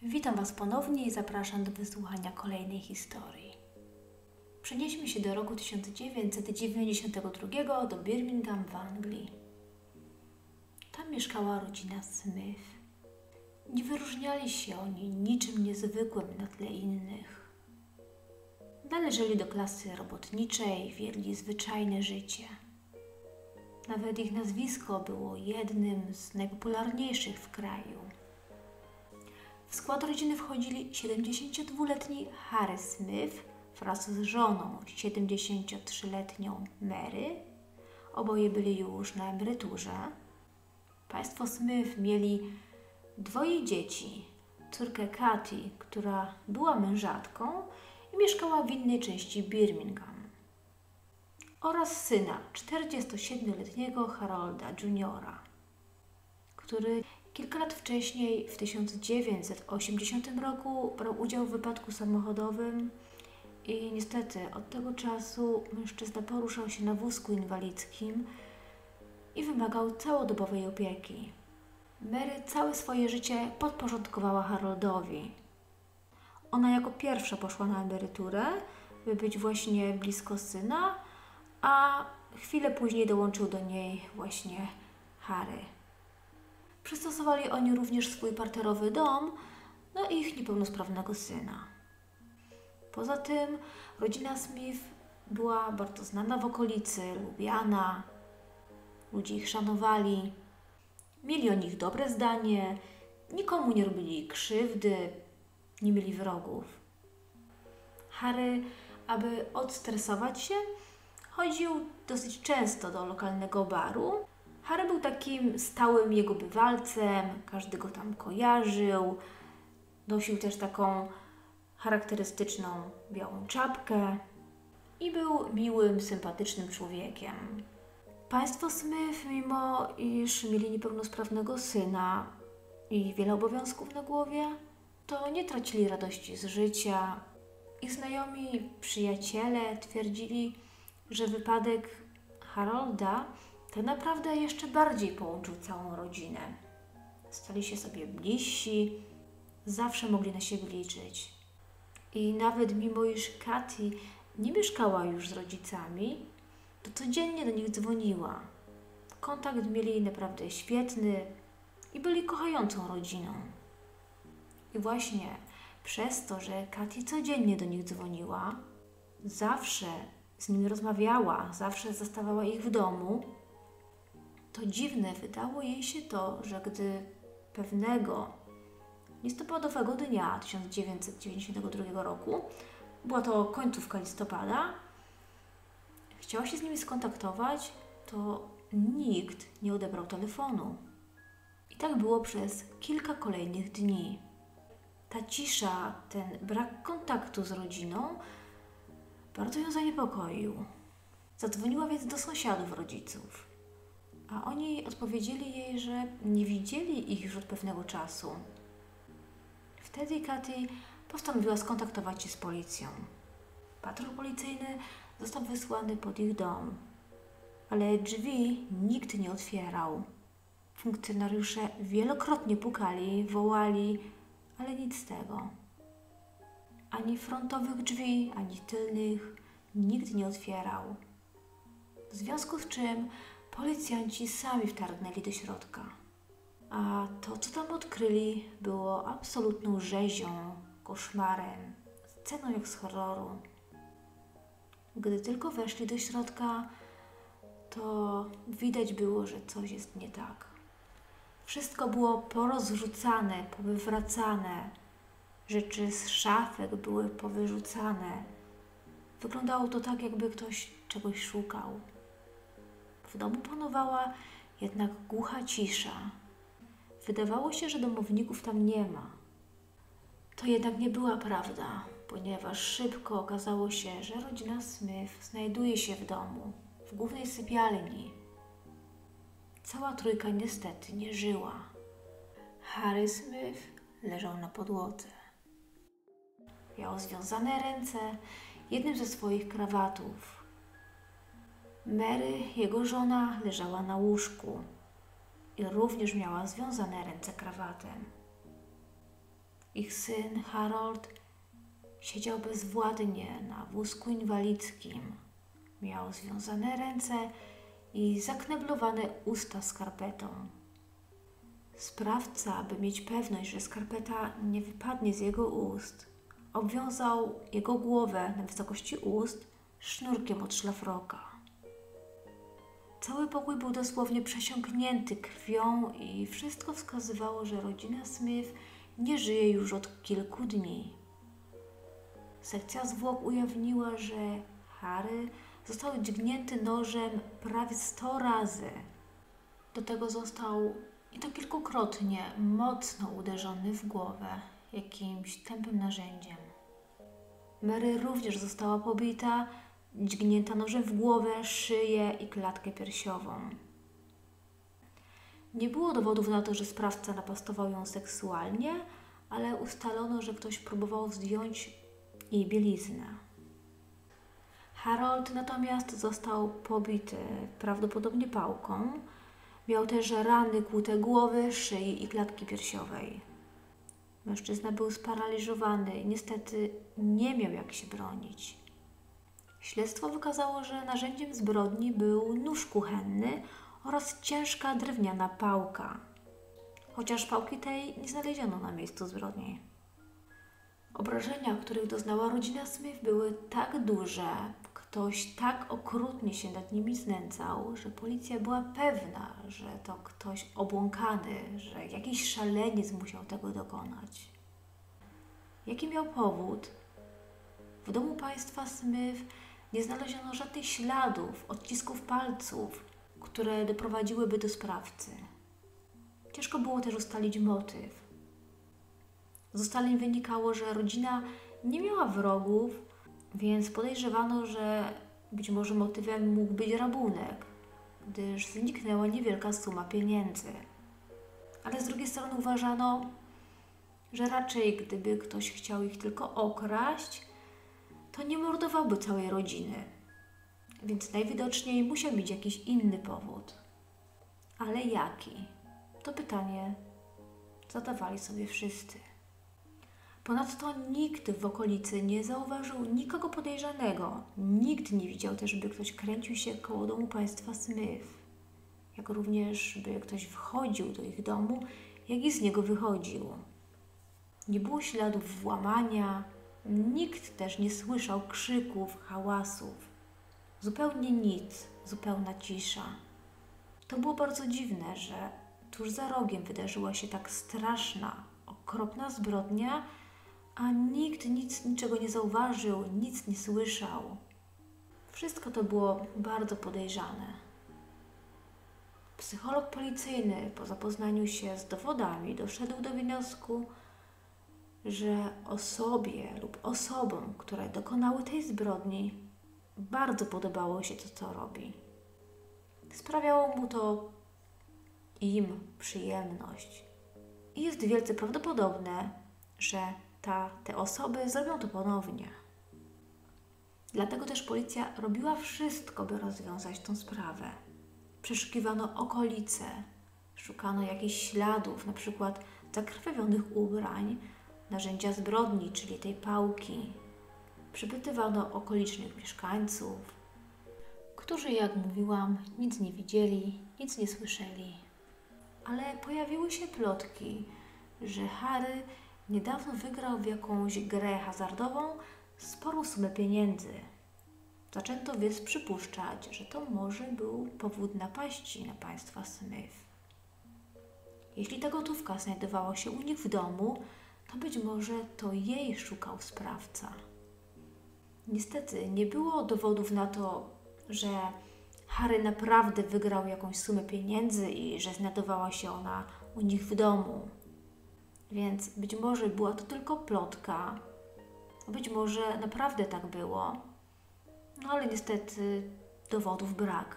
Witam Was ponownie i zapraszam do wysłuchania kolejnej historii. Przenieśmy się do roku 1992 do Birmingham w Anglii. Tam mieszkała rodzina Smith. Nie wyróżniali się oni niczym niezwykłym na tle innych. Należeli do klasy robotniczej, wiedli zwyczajne życie. Nawet ich nazwisko było jednym z najpopularniejszych w kraju. W skład rodziny wchodzili 72-letni Harry Smith wraz z żoną 73-letnią Mary. Oboje byli już na emeryturze. Państwo Smith mieli dwoje dzieci. Córkę Katy, która była mężatką i mieszkała w innej części Birmingham. Oraz syna 47-letniego Harolda Juniora, który kilka lat wcześniej, w 1980 roku, brał udział w wypadku samochodowym i niestety od tego czasu mężczyzna poruszał się na wózku inwalidzkim i wymagał całodobowej opieki. Mary całe swoje życie podporządkowała Haroldowi. Ona jako pierwsza poszła na emeryturę, by być właśnie blisko syna, a chwilę później dołączył do niej właśnie Harry. Przystosowali oni również swój parterowy dom na ich niepełnosprawnego syna. Poza tym rodzina Smith była bardzo znana w okolicy, lubiana, ludzie ich szanowali, mieli o nich dobre zdanie, nikomu nie robili krzywdy, nie mieli wrogów. Harry, aby odstresować się, chodził dosyć często do lokalnego baru. Harry był takim stałym jego bywalcem, każdy go tam kojarzył. Nosił też taką charakterystyczną białą czapkę i był miłym, sympatycznym człowiekiem. Państwo Smith, mimo iż mieli niepełnosprawnego syna i wiele obowiązków na głowie, to nie tracili radości z życia. Ich znajomi, przyjaciele twierdzili, że wypadek Harolda tak naprawdę jeszcze bardziej połączył całą rodzinę. Stali się sobie bliżsi, zawsze mogli na siebie liczyć. I nawet mimo iż Katy nie mieszkała już z rodzicami, to codziennie do nich dzwoniła. Kontakt mieli naprawdę świetny i byli kochającą rodziną. I właśnie przez to, że Katy codziennie do nich dzwoniła, zawsze z nimi rozmawiała, zawsze zastawała ich w domu, to dziwne wydało jej się to, że gdy pewnego listopadowego dnia 1992 roku, była to końcówka listopada, chciała się z nimi skontaktować, to nikt nie odebrał telefonu. I tak było przez kilka kolejnych dni. Ta cisza, ten brak kontaktu z rodziną bardzo ją zaniepokoił. Zadzwoniła więc do sąsiadów rodziców, a oni odpowiedzieli jej, że nie widzieli ich już od pewnego czasu. Wtedy Katy postanowiła skontaktować się z policją. Patrol policyjny został wysłany pod ich dom, ale drzwi nikt nie otwierał. Funkcjonariusze wielokrotnie pukali, wołali, ale nic z tego. Ani frontowych drzwi, ani tylnych nikt nie otwierał. W związku z czym policjanci sami wtargnęli do środka. A to, co tam odkryli, było absolutną rzezią, koszmarem, sceną jak z horroru. Gdy tylko weszli do środka, to widać było, że coś jest nie tak. Wszystko było porozrzucane, powywracane. Rzeczy z szafek były powyrzucane. Wyglądało to tak, jakby ktoś czegoś szukał. W domu panowała jednak głucha cisza. Wydawało się, że domowników tam nie ma. To jednak nie była prawda, ponieważ szybko okazało się, że rodzina Smith znajduje się w domu, w głównej sypialni. Cała trójka niestety nie żyła. Harry Smith leżał na podłodze. Miał związane ręce jednym ze swoich krawatów. Mary, jego żona, leżała na łóżku i również miała związane ręce krawatem. Ich syn Harold siedział bezwładnie na wózku inwalidzkim. Miał związane ręce i zakneblowane usta skarpetą. Sprawca, by mieć pewność, że skarpeta nie wypadnie z jego ust, obwiązał jego głowę na wysokości ust sznurkiem od szlafroka. Cały pokój był dosłownie przesiąknięty krwią i wszystko wskazywało, że rodzina Smith nie żyje już od kilku dni. Sekcja zwłok ujawniła, że Harry został dźgnięty nożem prawie 100 razy. Do tego został, i to kilkukrotnie, mocno uderzony w głowę jakimś tępym narzędziem. Mary również została pobita, dźgnięta nożem w głowę, szyję i klatkę piersiową. Nie było dowodów na to, że sprawca napastował ją seksualnie, ale ustalono, że ktoś próbował zdjąć jej bieliznę. Harold natomiast został pobity prawdopodobnie pałką. Miał też rany kłute głowy, szyi i klatki piersiowej. Mężczyzna był sparaliżowany i niestety nie miał jak się bronić. Śledztwo wykazało, że narzędziem zbrodni był nóż kuchenny oraz ciężka drewniana pałka, chociaż pałki tej nie znaleziono na miejscu zbrodni. Obrażenia, których doznała rodzina Smith, były tak duże, ktoś tak okrutnie się nad nimi znęcał, że policja była pewna, że to ktoś obłąkany, że jakiś szaleniec musiał tego dokonać. Jaki miał powód? W domu państwa Smith nie znaleziono żadnych śladów, odcisków palców, które doprowadziłyby do sprawcy. Ciężko było też ustalić motyw. Z ustaleń wynikało, że rodzina nie miała wrogów, więc podejrzewano, że być może motywem mógł być rabunek, gdyż zniknęła niewielka suma pieniędzy. Ale z drugiej strony uważano, że raczej gdyby ktoś chciał ich tylko okraść, to nie mordowałby całej rodziny. Więc najwidoczniej musiał być jakiś inny powód. Ale jaki? To pytanie zadawali sobie wszyscy. Ponadto nikt w okolicy nie zauważył nikogo podejrzanego. Nikt nie widział też, by ktoś kręcił się koło domu państwa Smith. Jak również, by ktoś wchodził do ich domu, jak i z niego wychodził. Nie było śladów włamania. Nikt też nie słyszał krzyków, hałasów. Zupełnie nic, zupełna cisza. To było bardzo dziwne, że tuż za rogiem wydarzyła się tak straszna, okropna zbrodnia, a nikt niczego nie zauważył, nic nie słyszał. Wszystko to było bardzo podejrzane. Psycholog policyjny po zapoznaniu się z dowodami doszedł do wniosku, że osobie lub osobom, które dokonały tej zbrodni, bardzo podobało się to, co robi. Sprawiało mu to im przyjemność. I jest wielce prawdopodobne, że te osoby zrobią to ponownie. Dlatego też policja robiła wszystko, by rozwiązać tę sprawę. Przeszukiwano okolice, szukano jakichś śladów, na przykład zakrwawionych ubrań, narzędzia zbrodni, czyli tej pałki. Przypytywano okolicznych mieszkańców, którzy, jak mówiłam, nic nie widzieli, nic nie słyszeli. Ale pojawiły się plotki, że Harry niedawno wygrał w jakąś grę hazardową sporą sumę pieniędzy. Zaczęto więc przypuszczać, że to może był powód napaści na państwa Smith. Jeśli ta gotówka znajdowała się u nich w domu, to być może to jej szukał sprawca. Niestety nie było dowodów na to, że Harry naprawdę wygrał jakąś sumę pieniędzy i że znajdowała się ona u nich w domu. Więc być może była to tylko plotka, być może naprawdę tak było, no ale niestety dowodów brak.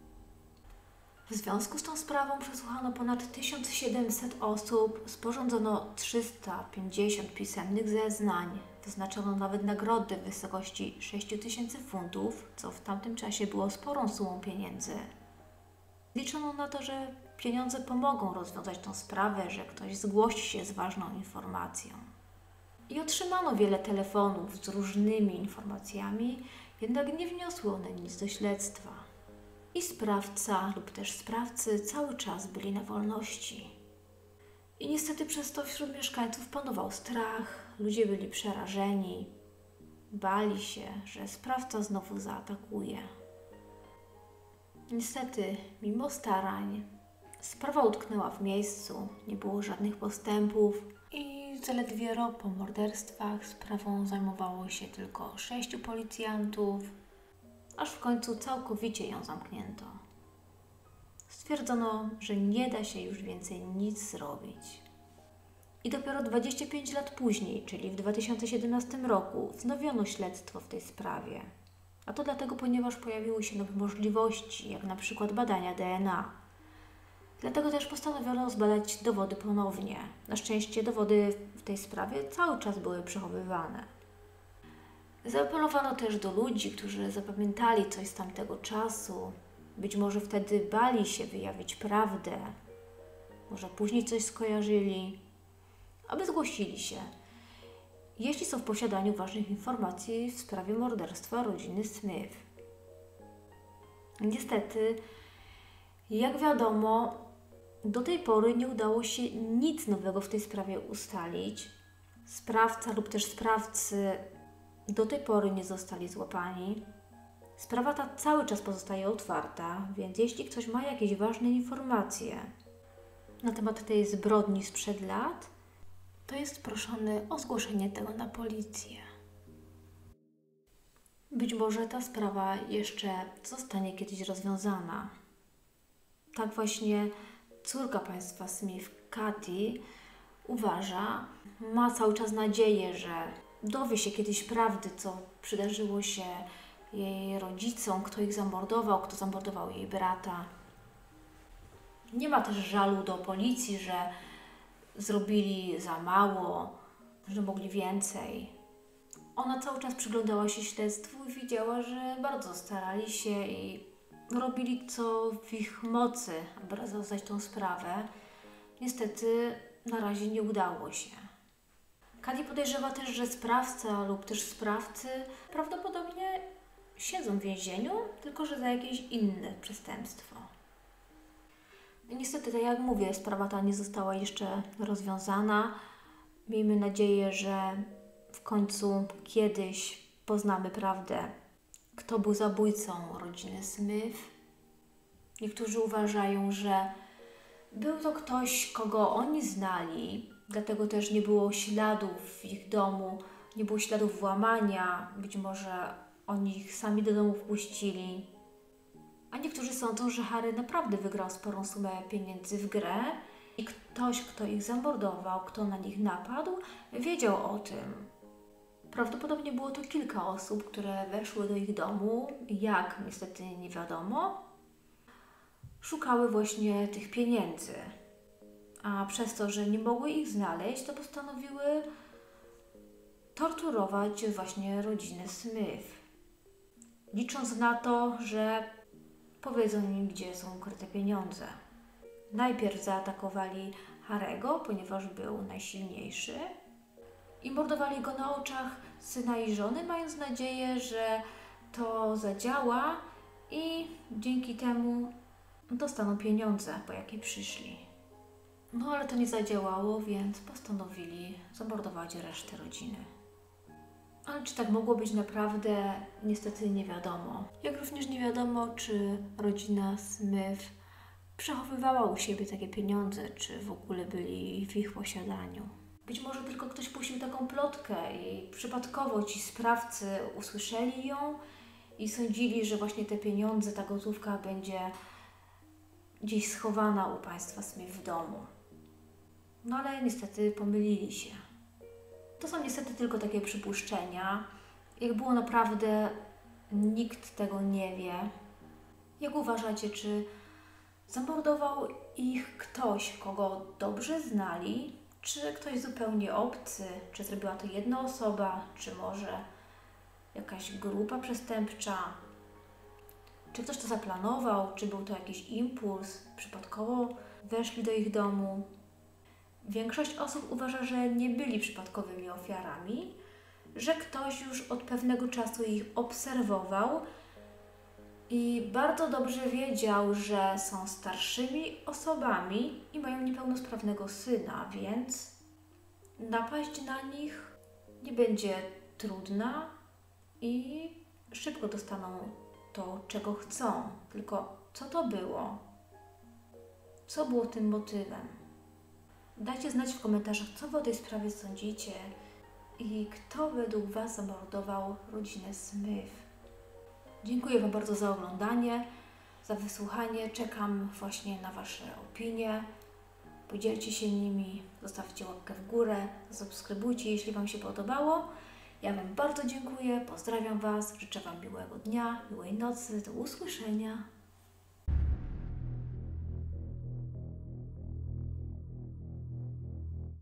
W związku z tą sprawą przesłuchano ponad 1700 osób, sporządzono 350 pisemnych zeznań, wyznaczono nawet nagrody w wysokości 6000 funtów, co w tamtym czasie było sporą sumą pieniędzy. Liczono na to, że pieniądze pomogą rozwiązać tę sprawę, że ktoś zgłosi się z ważną informacją. I otrzymano wiele telefonów z różnymi informacjami, jednak nie wniosły one nic do śledztwa. I sprawca lub też sprawcy cały czas byli na wolności. I niestety przez to wśród mieszkańców panował strach, ludzie byli przerażeni, bali się, że sprawca znowu zaatakuje. Niestety, mimo starań, sprawa utknęła w miejscu, nie było żadnych postępów i zaledwie rok po morderstwach sprawą zajmowało się tylko 6 policjantów, aż w końcu całkowicie ją zamknięto. Stwierdzono, że nie da się już więcej nic zrobić. I dopiero 25 lat później, czyli w 2017 roku, wznowiono śledztwo w tej sprawie. A to dlatego, ponieważ pojawiły się nowe możliwości, jak na przykład badania DNA. Dlatego też postanowiono zbadać dowody ponownie. Na szczęście dowody w tej sprawie cały czas były przechowywane. Zaapelowano też do ludzi, którzy zapamiętali coś z tamtego czasu. Być może wtedy bali się wyjawić prawdę. Może później coś skojarzyli. Aby zgłosili się, jeśli są w posiadaniu ważnych informacji w sprawie morderstwa rodziny Smith. Niestety, jak wiadomo, do tej pory nie udało się nic nowego w tej sprawie ustalić. Sprawca lub też sprawcy do tej pory nie zostali złapani. Sprawa ta cały czas pozostaje otwarta, więc jeśli ktoś ma jakieś ważne informacje na temat tej zbrodni sprzed lat, to jest proszony o zgłoszenie tego na policję. Być może ta sprawa jeszcze zostanie kiedyś rozwiązana. Tak właśnie córka państwa Smith, Katy, uważa, ma cały czas nadzieję, że dowie się kiedyś prawdy, co przydarzyło się jej rodzicom, kto ich zamordował, kto zamordował jej brata. Nie ma też żalu do policji, że zrobili za mało, że mogli więcej. Ona cały czas przyglądała się śledztwu i widziała, że bardzo starali się i robili co w ich mocy, aby rozwiązać tą sprawę. Niestety na razie nie udało się. Katy podejrzewa też, że sprawca lub też sprawcy prawdopodobnie siedzą w więzieniu, tylko że za jakieś inne przestępstwo. I niestety, tak jak mówię, sprawa ta nie została jeszcze rozwiązana. Miejmy nadzieję, że w końcu kiedyś poznamy prawdę, kto był zabójcą rodziny Smith. Niektórzy uważają, że był to ktoś, kogo oni znali, dlatego też nie było śladów w ich domu, nie było śladów włamania, być może oni ich sami do domu wpuścili. A niektórzy sądzą, że Harry naprawdę wygrał sporą sumę pieniędzy w grę i ktoś, kto ich zamordował, kto na nich napadł, wiedział o tym. Prawdopodobnie było to kilka osób, które weszły do ich domu, jak niestety nie wiadomo, szukały właśnie tych pieniędzy. A przez to, że nie mogły ich znaleźć, to postanowiły torturować właśnie rodzinę Smith, licząc na to, że powiedzą im, gdzie są ukryte pieniądze. Najpierw zaatakowali Harry'ego, ponieważ był najsilniejszy, i mordowali go na oczach syna i żony, mając nadzieję, że to zadziała i dzięki temu dostaną pieniądze, po jakie przyszli. No ale to nie zadziałało, więc postanowili zamordować resztę rodziny. Ale czy tak mogło być naprawdę? Niestety nie wiadomo. Jak również nie wiadomo, czy rodzina Smith przechowywała u siebie takie pieniądze, czy w ogóle byli w ich posiadaniu. Być może tylko ktoś puścił taką plotkę i przypadkowo ci sprawcy usłyszeli ją i sądzili, że właśnie te pieniądze, ta gotówka będzie gdzieś schowana u państwa Smith w domu. No ale niestety pomylili się. To są niestety tylko takie przypuszczenia. Jak było naprawdę, nikt tego nie wie. Jak uważacie, czy zamordował ich ktoś, kogo dobrze znali, czy ktoś zupełnie obcy, czy zrobiła to jedna osoba, czy może jakaś grupa przestępcza? Czy ktoś to zaplanował, czy był to jakiś impuls, przypadkowo weszli do ich domu? Większość osób uważa, że nie byli przypadkowymi ofiarami, że ktoś już od pewnego czasu ich obserwował i bardzo dobrze wiedział, że są starszymi osobami i mają niepełnosprawnego syna, więc napaść na nich nie będzie trudna i szybko dostaną to, czego chcą. Tylko co to było? Co było tym motywem? Dajcie znać w komentarzach, co wy o tej sprawie sądzicie i kto według was zamordował rodzinę Smith. Dziękuję wam bardzo za oglądanie, za wysłuchanie. Czekam właśnie na wasze opinie. Podzielcie się nimi, zostawcie łapkę w górę, zasubskrybujcie, jeśli wam się podobało. Ja wam bardzo dziękuję, pozdrawiam was, życzę wam miłego dnia, miłej nocy, do usłyszenia.